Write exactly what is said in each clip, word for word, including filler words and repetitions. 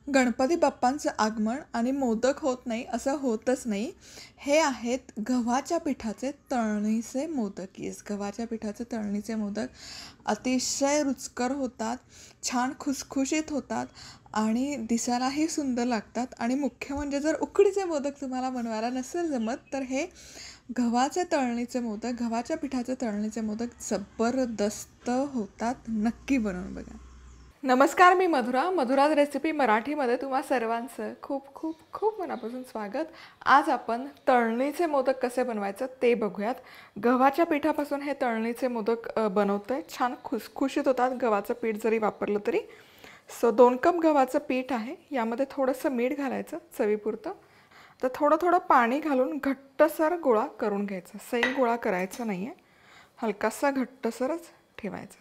गणपती बाप्पांचं आगमन आणि मोदक होत नाही असं होतच नाही. हे आहेत गव्हाच्या पिठाचे तळणीचे मोदक. येस, गव्हाच्या पिठाचे तळणीचे मोदक अतिशय रुचकर होतात, छान खुसखुशीत होतात आणि दिसायलाही सुंदर लागतात. आणि मुख्य म्हणजे जर उकडीचे मोदक तुम्हाला बनवायला नसेल जमत तर हे गव्हाचे तळणीचे मोदक, गव्हाच्या पिठाचे तळणीचे मोदक जबरदस्त होतात. नक्की बनवून बघा. नमस्कार, मी मधुरा. मधुराज रेसिपी मराठीमध्ये तुम्हा सर्वांचं खूप खूप खूप मनापासून स्वागत. आज आपण तळणीचे मोदक कसे बनवायचं ते बघूयात. गव्हाच्या पिठापासून हे तळणीचे मोदक बनवतो आहे. छान खुसखुशीत होतात गव्हाचं पीठ जरी वापरलं तरी. सो दोन कप गव्हाचं पीठ आहे. यामध्ये थोडंसं मीठ घालायचं चवीपुरतं. तर थोडं थोडं पाणी घालून घट्टसर गोळा करून घ्यायचा. सैल गोळा करायचा नाही आहे, हलकासा घट्टसरच ठेवायचा.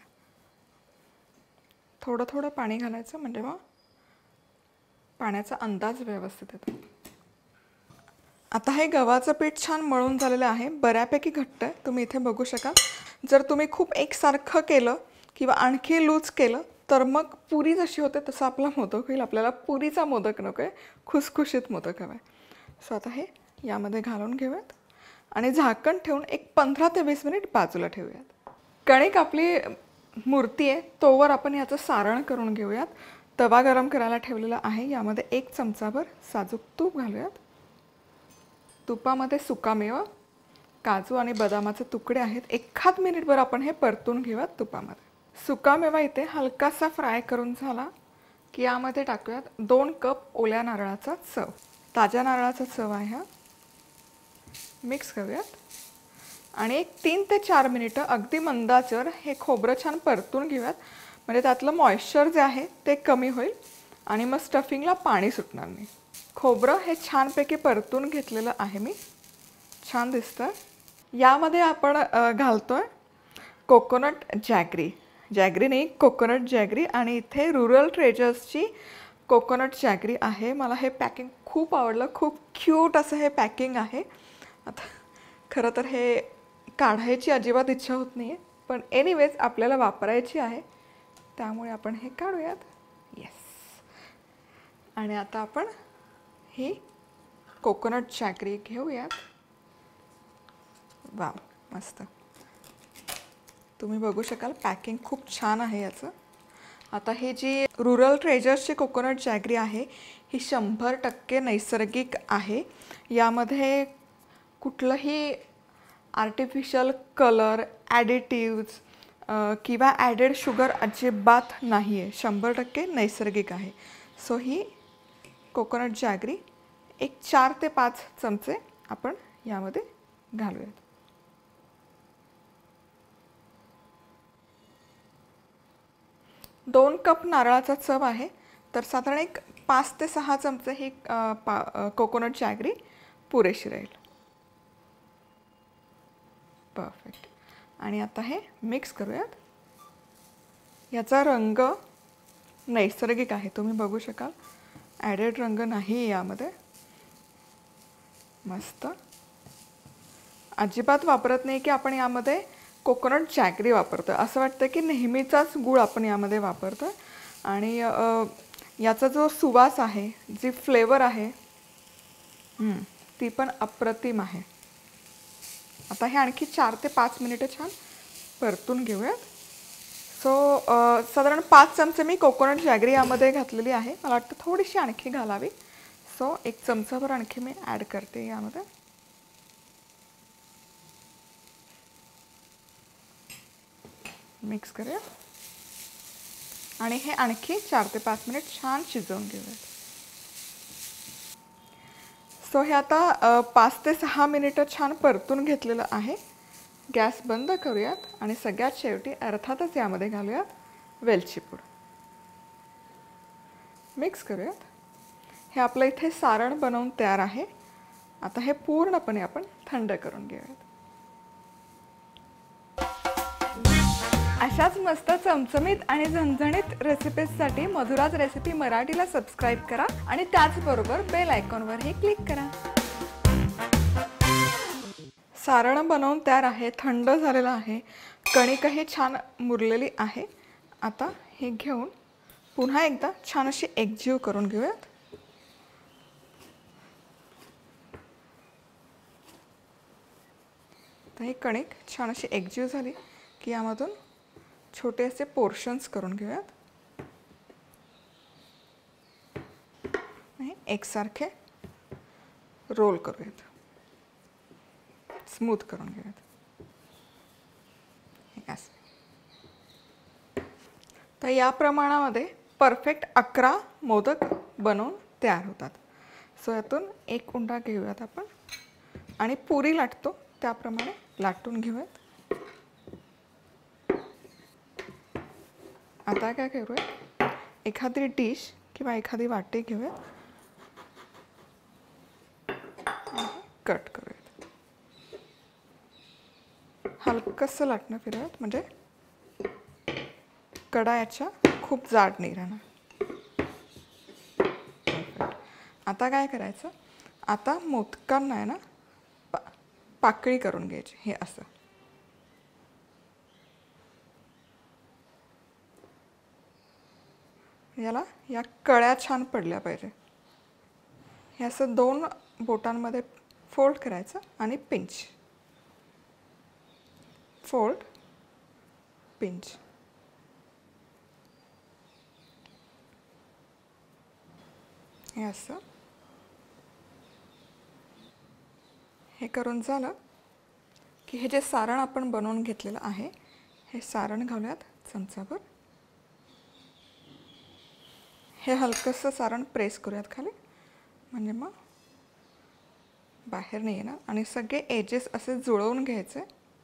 थोडं थोडं पाणी घालायचं म्हणजे मग पाण्याचा अंदाज व्यवस्थित येतो. आता हे गव्हाचं पीठ छान मळून झालेलं आहे, बऱ्यापैकी घट्ट आहे. तुम्ही इथे बघू शकाल. जर तुम्ही खूप एकसारखं केलं किंवा आणखी लूज केलं तर मग पुरी जशी होते तसं आपला मोदक होईल. आपल्याला पुरीचा मोदक नको आहे, खुसखुशीत मोदक हवा आहे. सो आता हे यामध्ये घालून घेऊयात आणि झाकण ठेवून एक पंधरा ते वीस मिनिट बाजूला ठेवूयात. कणिक आपली मूर्ती आहे तोवर आपण याचं सारण करून घेऊयात. तवा गरम करायला ठेवलेला आहे. यामध्ये एक चमचाभर साजूक तूप घालूयात. तुपामध्ये सुकामेवा, काजू आणि बदामाचे तुकडे आहेत. एखाद मिनिटभर आपण हे परतून घेऊयात तुपामध्ये. सुकामेवा इथे हलकासा फ्राय करून झाला की यामध्ये टाकूयात दोन कप ओल्या नारळाचा चव. ताज्या नारळाचा चव आहे हा. मिक्स करूयात आणि एक तीन ते चार मिनिटं अगदी मंद आचेवर हे खोबरं छान परतून घेऊयात. म्हणजे त्यातलं मॉइश्चर जे आहे ते कमी होईल आणि मग स्टफिंगला पाणी सुटणार नाही. खोबरं हे छानपैकी परतून घेतलेलं आहे मी, छान दिसतं. यामध्ये आपण घालतोय कोकोनट जॅगरी. जॅगरी नाही, कोकोनट जॅगरी. आणि इथे रुरल ट्रेजर्सची कोकोनट जॅगरी आहे. मला हे पॅकिंग खूप आवडलं. खूप क्यूट असं हे पॅकिंग आहे. आता खरं तर हे काढायची अजिबात इच्छा होत नाही आहे, पण एनिवेज आपल्याला वापरायची आहे त्यामुळे आपण हे काढूयात. येस. आणि आता आपण ही कोकोनट जॅगरी घेऊयात. वा, मस्त. तुम्ही बघू शकाल पॅकिंग खूप छान आहे याचं. आता ही जी रुरल ट्रेजर्सची कोकोनट जॅगरी आहे ही शंभर टक्के नैसर्गिक आहे. यामध्ये कुठलंही आर्टिफिशियल कलर, ॲडिटिव्ज किंवा ॲडेड शुगर अजिबात नाही आहे. शंभर टक्के नैसर्गिक आहे. सो ही कोकोनट जॅगरी एक चार ते पाच चमचे आपण यामध्ये घालूयात. दोन कप नारळाचा चव आहे तर साधारण एक पाच ते सहा चमचे ही पा कोकोनट जॅगरी पुरेशी राहील. परफेक्ट. आणि आता हे मिक्स करूयात. याचा रंग नैसर्गिक आहे, तुम्ही बघू शकाल. ॲडेड रंग नाही यामध्ये. मस्त. अजिबात वापरत नाही की आपण यामध्ये कोकोनट जॅगरी वापरतो. असं वाटतं की नेहमीचाच गूळ आपण यामध्ये वापरतो. आणि याचा जो सुवास आहे, जी फ्लेवर आहे ती पण अप्रतिम आहे. आता हे आणखी चार ते पाच मिनिटं छान परतून घेऊयात. सो साधारण पाच चमचे मी कोकोनट जॅगरी यामध्ये घातलेली आहे. मला वाटतं थोडीशी आणखी घालावी. सो एक चमचाभर आणखी मी ॲड करते यामध्ये. मिक्स करूया आणि हे आणखी चार ते पाच मिनिट छान शिजवून घेऊयात. सो हे आता पाच ते सहा मिनिटं छान परतून घेतलेलं आहे. गॅस बंद करूयात आणि सगळ्यात शेवटी अर्थातच यामध्ये घालूयात वेलची पूड. मिक्स करूयात. हे आपलं इथे सारण बनवून तयार आहे. आता हे पूर्णपणे आपण थंड करून घेऊयात. अशाच मस्त चमचमीत आणि झणझणीत रेसिपीजसाठी मधुराज रेसिपी मराठीला सबस्क्राईब करा आणि त्याचबरोबर बेल आयकॉनवरही क्लिक करा. सारण बनवून तयार आहे, थंड झालेलं आहे. कणिकही छान मुरलेली आहे. आता हे घेऊन पुन्हा एकदा छान अशी एकजीव करून घेऊयात. तर ही कणिक छान अशी एकजीव झाली की यामधून छोटे असे पोर्शन्स करून घेऊयात. एकसारखे रोल करूयात, स्मूथ करून घेऊयात. तर या प्रमाणामध्ये परफेक्ट अकरा मोदक बनवून तयार होतात. सो यातून एक उंडा घेऊयात आपण आणि पुरी लाटतो त्याप्रमाणे लाटून घेऊयात. आता काय करूया, एखादी डिश किंवा एखादी वाटी घेऊयात, कट करूयात. हलकंसं लाटणं फिरवूयात म्हणजे कडा याच्या खूप जाड नाही राहणार. आता काय करायचं, आता मोदकांना आहे ना पा पाकळी करून घ्यायची. हे असं याला या कळ्या छान पडल्या पाहिजे. हे असं दोन बोटांमध्ये फोल्ड करायचं आणि पिंच, फोल्ड, पिंच. हे असं हे करून झालं की हे जे सारण आपण बनवून घेतलेलं आहे हे सारण घालूयात चमचाभर. हे हलकंसं सारण प्रेस करूयात खाली म्हणजे मग बाहेर नाही येणार. आणि सगळे एजेस असे जुळवून घ्यायचे.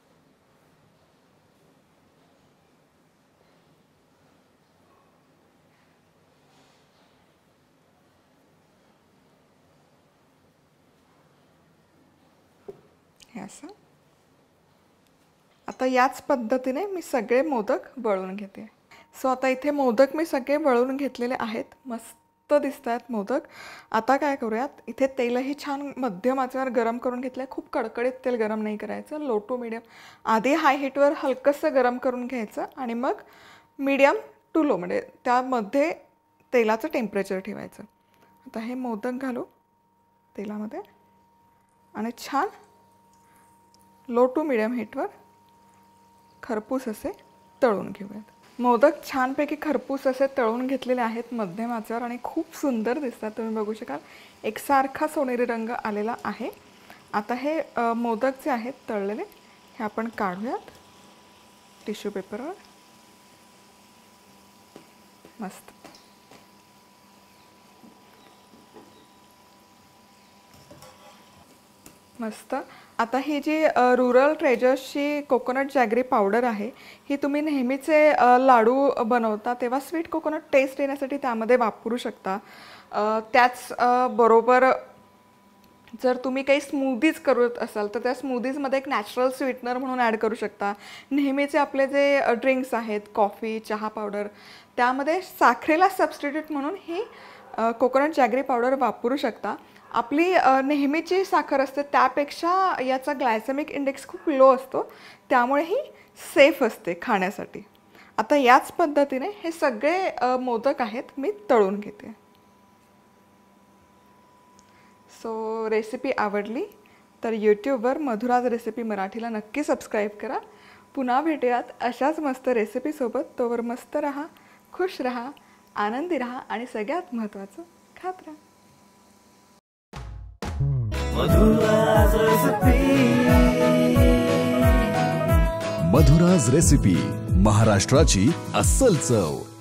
हे असं. आता याच पद्धतीने मी सगळे मोदक वळून घेते. सो आता इथे मोदक मी सगळे वळून घेतलेले आहेत. मस्त दिसत आहेत मोदक. आता काय करूयात, इथे तेलही छान मध्यम आचेवर गरम करून घेतलं आहे. खूप कडकडीत तेल गरम नाही करायचं, लो टू मीडियम. आधी हाय हीटवर हलकंसं गरम करून घ्यायचं आणि मग मीडियम टू लो म्हणजे त्यामध्ये तेलाचं टेम्परेचर ठेवायचं. आता हे मोदक घालू तेलामध्ये आणि छान लो टू मीडियम हीटवर खरपूस असे तळून घेऊयात. मोदक छानपैकी खरपूस असे तळून घेतलेले आहेत मध्यम आचेवर आणि खूप सुंदर दिसतात. तुम्ही बघू शकाल एकसारखा सोनेरी रंग आलेला आहे. आता हे मोदक जे आहेत तळलेले हे आपण काढूयात टिश्यू पेपरवर. मस्त. मस्त. आता ही जी रुरल ट्रेजर्सची कोकोनट जॅगरी पावडर आहे ही तुम्ही नेहमीचे लाडू बनवता तेव्हा स्वीट कोकोनट टेस्ट येण्यासाठी त्यामध्ये वापरू शकता. त्याच बरोबर जर तुम्ही काही स्मूदीज करत असाल तर त्या स्मूदीजमध्ये एक नॅचरल स्वीटनर म्हणून ॲड करू शकता. नेहमीचे आपले जे ड्रिंक्स आहेत कॉफी, चहा पावडर त्यामध्ये साखरेला सबस्टिट्यूट म्हणून ही कोकोनट जॅगरी पावडर वापरू शकता. आपली नेहमीची साखर असते त्यापेक्षा याचा ग्लायसेमिक इंडेक्स खूप लो असतो त्यामुळे ही सेफ असते खाण्यासाठी. आता याच पद्धतीने हे सगळे मोदक आहेत मी तळून घेते. सो रेसिपी आवडली तर यूट्यूबवर मधुराज रेसिपी मराठीला नक्की सबस्क्राईब करा. पुन्हा भेटूयात अशाच मस्त रेसिपीसोबत. तोवर मस्त राहा, खुश राहा, आनंदी राहा आणि सगळ्यात महत्त्वाचं खात राहा. मधुराज रेसिपी. मधुराज रेसिपी महाराष्ट्राची अस्सल चव.